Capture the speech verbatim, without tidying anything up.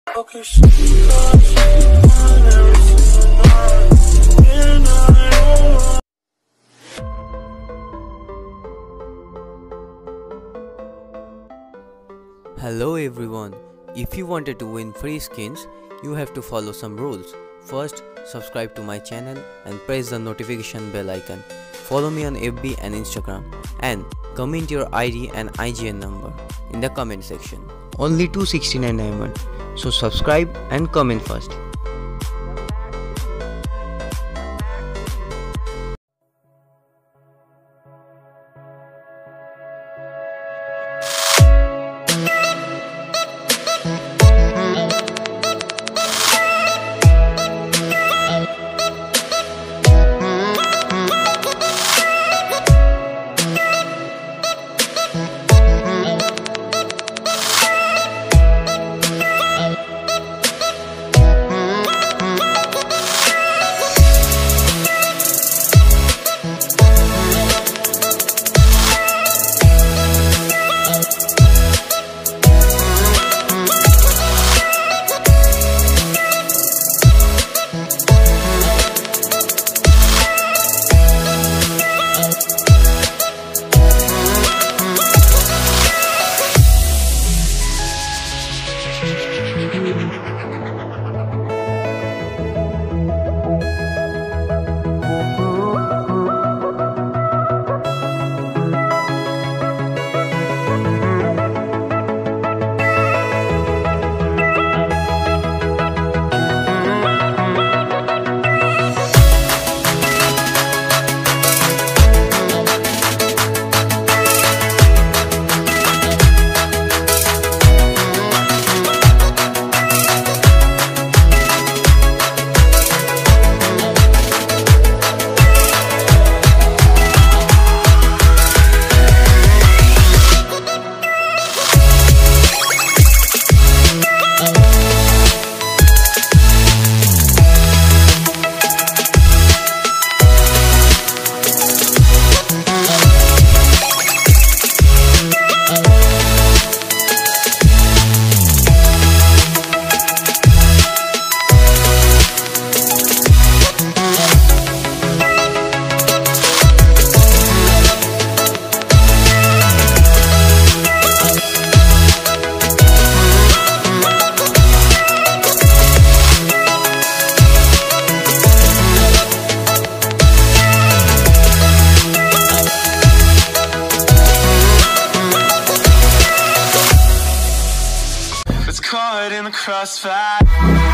Hello everyone, if you wanted to win free skins, you have to follow some rules. First, subscribe to my channel and press the notification bell icon. Follow me on F B and Instagram and comment your I D and I G N number in the comment section. Only two sixty-nine diamond, so subscribe and comment first. Caught in the crossfire.